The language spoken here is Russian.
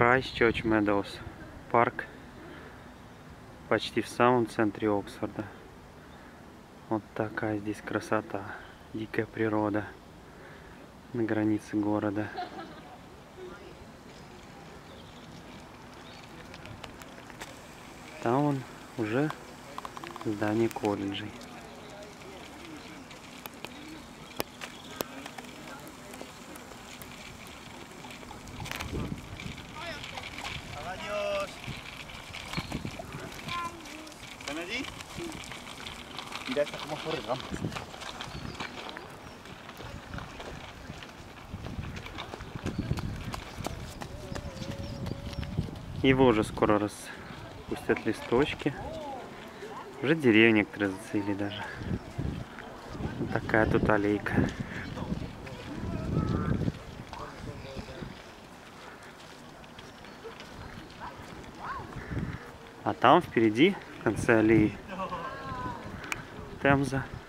Крайстчерч Медоуз. Парк почти в самом центре Оксфорда. Вот такая здесь красота. Дикая природа на границе города. Там вон уже здание колледжей. Его уже скоро распустят листочки. Уже деревья некоторые зацвели даже. Вот такая тут аллейка. А там впереди, в конце аллеи, Темза.